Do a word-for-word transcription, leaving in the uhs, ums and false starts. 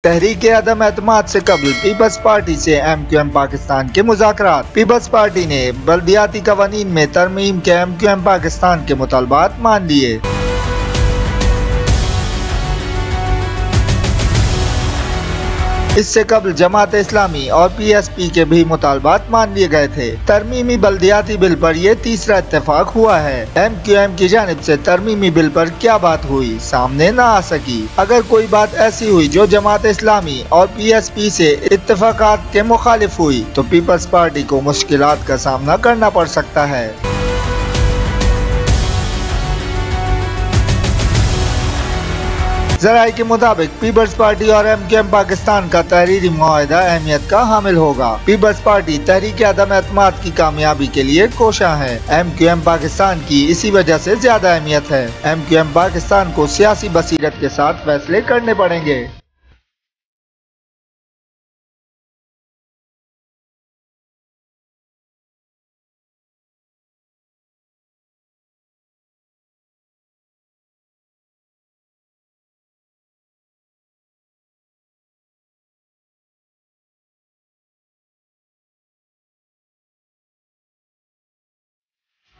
तहरीक अदम एतमाद से कबल पीपल्स पार्टी से एम क्यू एम पाकिस्तान के मुज़ाकरात। पीपल्स पार्टी ने बल्दियाती कवानीन में तरमीम के एम क्यू एम पाकिस्तान के मुतालबात मान लिए। इससे कबल जमात इस्लामी और पी एस पी के भी मुतालबात मान लिए गए थे। तरमीमी बल्दियाती बिल पर यह तीसरा इत्तेफाक हुआ है। एम क्यू एम की जानिब से तरमीमी बिल पर क्या बात हुई, सामने न आ सकी। अगर कोई बात ऐसी हुई जो जमात इस्लामी और पी एस पी से इत्तेफाकात के मुखालिफ हुई तो पीपल्स पार्टी को मुश्किलात का सामना करना पड़ सकता है। ज़राए के मुताबिक पीपल्स पार्टी और एम क्यू एम पाकिस्तान का तहरीरी मुआहदा अहमियत का हामिल होगा। पीपल्स पार्टी तहरीक अदम एतमाद की कामयाबी के लिए कोशा है। एम क्यू एम पाकिस्तान की इसी वजह से ज्यादा अहमियत है। एम क्यू एम पाकिस्तान को सियासी बसीरत के साथ फैसले करने पड़ेंगे।